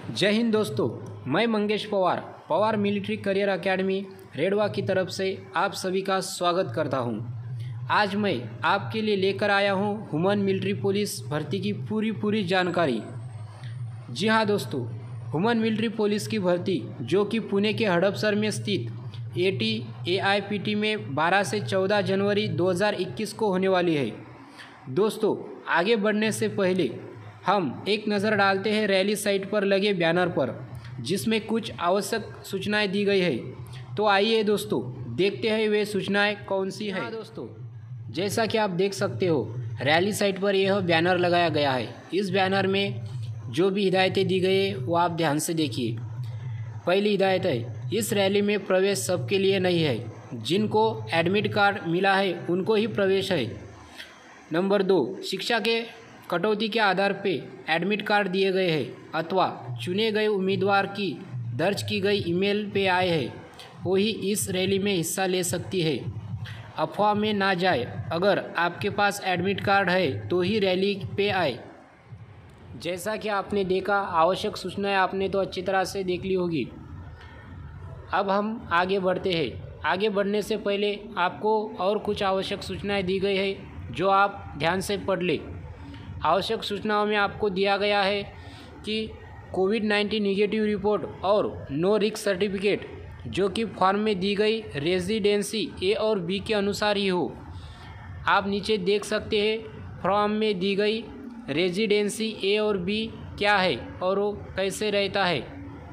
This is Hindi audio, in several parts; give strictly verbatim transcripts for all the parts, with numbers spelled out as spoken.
जय हिंद दोस्तों, मैं Mangesh Pawar Pawar military career academy रेडवा की तरफ से आप सभी का स्वागत करता हूं। आज मैं आपके लिए लेकर आया हूं ह्यूमन मिलिट्री पुलिस भर्ती की पूरी पूरी जानकारी। जी हां दोस्तों, ह्यूमन मिलिट्री पुलिस की भर्ती जो कि पुणे के हड़पसर में स्थित AT A I P T में बारह से चौदह जनवरी दो हज़ार इक्कीस को होने वाली है। दोस्तों, आगे बढ़ने से पहले हम एक नज़र डालते हैं रैली साइट पर लगे बैनर पर, जिसमें कुछ आवश्यक सूचनाएं दी गई है। तो आइए दोस्तों, देखते हैं वे सूचनाएं कौन सी है। दोस्तों, जैसा कि आप देख सकते हो, रैली साइट पर यह बैनर लगाया गया है। इस बैनर में जो भी हिदायतें दी गई है वो आप ध्यान से देखिए। पहली हिदायत है, इस रैली में प्रवेश सबके लिए नहीं है। जिनको एडमिट कार्ड मिला है उनको ही प्रवेश है। नंबर दो, शिक्षा के कटौती के आधार पे एडमिट कार्ड दिए गए हैं अथवा चुने गए उम्मीदवार की दर्ज की गई ईमेल पे आए हैं, वही इस रैली में हिस्सा ले सकती है। अफवाह में ना जाए, अगर आपके पास एडमिट कार्ड है तो ही रैली पे आए। जैसा कि आपने देखा, आवश्यक सूचनाएं आपने तो अच्छी तरह से देख ली होगी। अब हम आगे बढ़ते हैं। आगे बढ़ने से पहले आपको और कुछ आवश्यक सूचनाएं दी गई है जो आप ध्यान से पढ़ लें। आवश्यक सूचनाओं में आपको दिया गया है कि कोविड नाइन्टीन निगेटिव रिपोर्ट और नो रिस्क सर्टिफिकेट जो कि फॉर्म में दी गई रेजिडेंसी ए और बी के अनुसार ही हो। आप नीचे देख सकते हैं फॉर्म में दी गई रेजिडेंसी ए और बी क्या है और वो कैसे रहता है।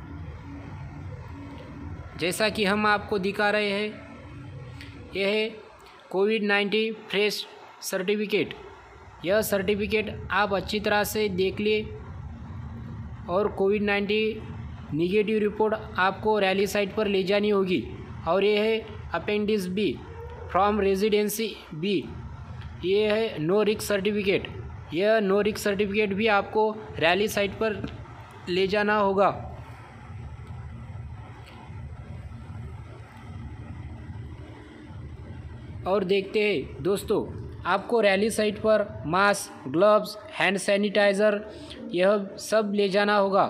जैसा कि हम आपको दिखा रहे हैं, यह है कोविड नाइन्टीन फ्रेश सर्टिफिकेट। यह सर्टिफिकेट आप अच्छी तरह से देख लिए और कोविड नाइन्टीन निगेटिव रिपोर्ट आपको रैली साइट पर ले जानी होगी। और ये है appendix B from residency B, ये है नो रिस्क सर्टिफिकेट। यह नो रिस्क सर्टिफिकेट भी आपको रैली साइट पर ले जाना होगा। और देखते हैं दोस्तों, आपको रैली साइट पर मास्क, ग्लव्स, हैंड सैनिटाइज़र यह सब ले जाना होगा।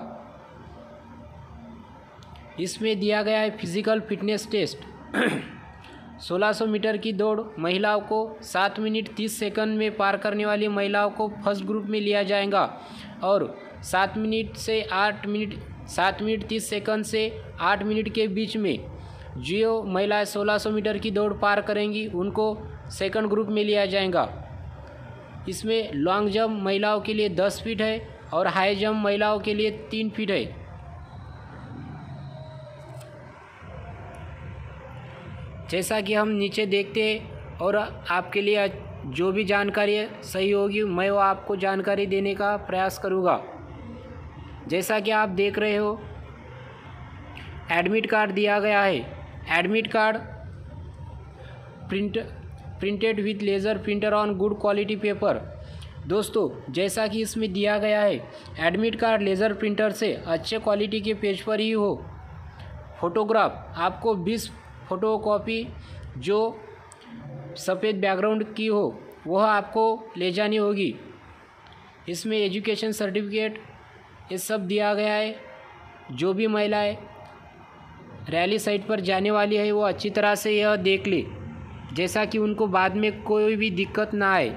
इसमें दिया गया है फिज़िकल फिटनेस टेस्ट। सोलह सौ मीटर की दौड़ महिलाओं को सात मिनट तीस सेकंड में पार करने वाली महिलाओं को फर्स्ट ग्रुप में लिया जाएगा और सात मिनट से आठ मिनट सात मिनट तीस सेकंड से आठ मिनट के बीच में जो महिलाएं सोलह सौ मीटर की दौड़ पार करेंगी उनको सेकंड ग्रुप में लिया जाएगा। इसमें लॉन्ग जंप महिलाओं के लिए दस फीट है और हाई जंप महिलाओं के लिए तीन फीट है। जैसा कि हम नीचे देखते हैं और आपके लिए जो भी जानकारी है सही होगी, मैं वो आपको जानकारी देने का प्रयास करूँगा। जैसा कि आप देख रहे हो, एडमिट कार्ड दिया गया है। Admit card print printed with laser printer on good quality paper. दोस्तों, जैसा कि इसमें दिया गया है, एडमिट कार्ड लेज़र प्रिंटर से अच्छे क्वालिटी के पेज पर ही हो। फोटोग्राफ आपको बीस फोटोकॉपी जो सफ़ेद बैकग्राउंड की हो वह आपको ले जानी होगी। इसमें एजुकेशन सर्टिफिकेट ये सब दिया गया है। जो भी महिलाएं रैली साइट पर जाने वाली है वो अच्छी तरह से यह देख ले, जैसा कि उनको बाद में कोई भी दिक्कत ना आए।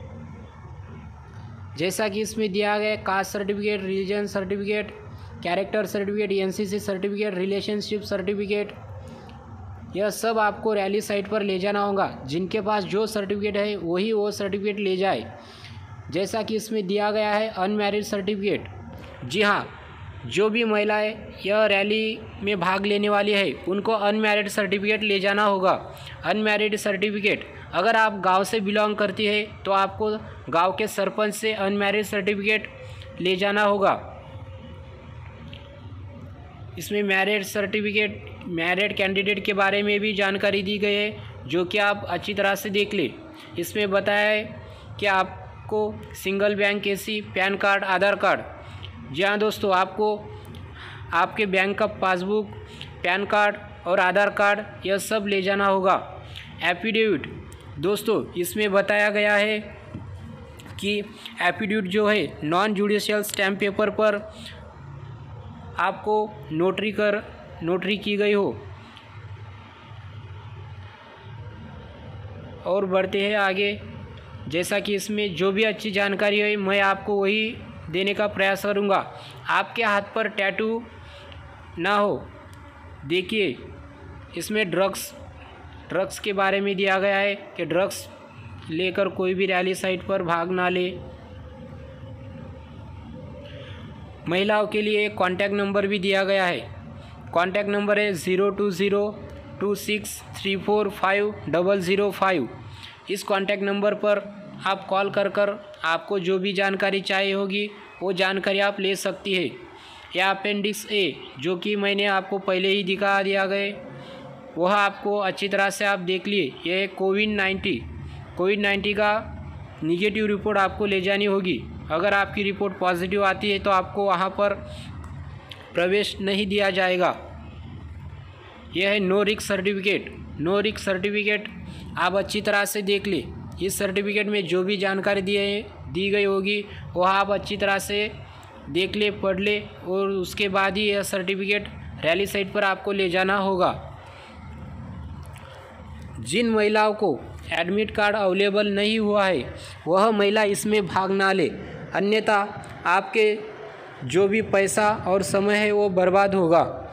जैसा कि इसमें दिया गया caste certificate, religion certificate, character certificate, N C C certificate, relationship certificate, यह सब आपको रैली साइट पर ले जाना होगा। जिनके पास जो सर्टिफिकेट है वही वो सर्टिफिकेट ले जाए। जैसा कि इसमें दिया गया है अनमैरिड सर्टिफिकेट। जी हाँ, जो भी महिलाएं यह रैली में भाग लेने वाली है उनको अनमैरिड सर्टिफिकेट ले जाना होगा। अनमैरिड सर्टिफिकेट, अगर आप गांव से बिलोंग करती है तो आपको गांव के सरपंच से अनमैरिड सर्टिफिकेट ले जाना होगा। इसमें मैरिड सर्टिफिकेट, मैरिड कैंडिडेट के बारे में भी जानकारी दी गई है जो कि आप अच्छी तरह से देख लें। इसमें बताया है कि आपको single bank AC, PAN card, Aadhaar card. जी हाँ दोस्तों, आपको आपके बैंक का पासबुक, पैन कार्ड और आधार कार्ड यह सब ले जाना होगा। एफिडेविट, दोस्तों इसमें बताया गया है कि एफिडेविट जो है नॉन जुडिशियल स्टैम्प पेपर पर आपको नोटरी कर नोटरी की गई हो। और बढ़ते हैं आगे। जैसा कि इसमें जो भी अच्छी जानकारी है मैं आपको वही देने का प्रयास करूँगा। आपके हाथ पर टैटू ना हो। देखिए इसमें ड्रग्स ड्रग्स के बारे में दिया गया है कि ड्रग्स लेकर कोई भी रैली साइट पर भाग ना ले। महिलाओं के लिए एक कॉन्टैक्ट नंबर भी दिया गया है। कॉन्टैक्ट नंबर है zero two zero two six three four five double zero five. इस कॉन्टैक्ट नंबर पर आप कॉल कर कर आपको जो भी जानकारी चाहिए होगी वो जानकारी आप ले सकती है। या अपेंडिक्स ए जो कि मैंने आपको पहले ही दिखा दिया गया, वह आपको अच्छी तरह से आप देख लिए। यह कोविड नाइन्टीन कोविड नाइन्टीन का निगेटिव रिपोर्ट आपको ले जानी होगी। अगर आपकी रिपोर्ट पॉजिटिव आती है तो आपको वहाँ पर प्रवेश नहीं दिया जाएगा। यह है no risk certificate. No risk certificate आप अच्छी तरह से देख ले। इस सर्टिफिकेट में जो भी जानकारी दी है दी गई होगी वह आप अच्छी तरह से देख ले, पढ़ ले और उसके बाद ही यह सर्टिफिकेट रैली साइट पर आपको ले जाना होगा। जिन महिलाओं को एडमिट कार्ड अवेलेबल नहीं हुआ है वह महिला इसमें भाग ना ले, अन्यथा आपके जो भी पैसा और समय है वो बर्बाद होगा।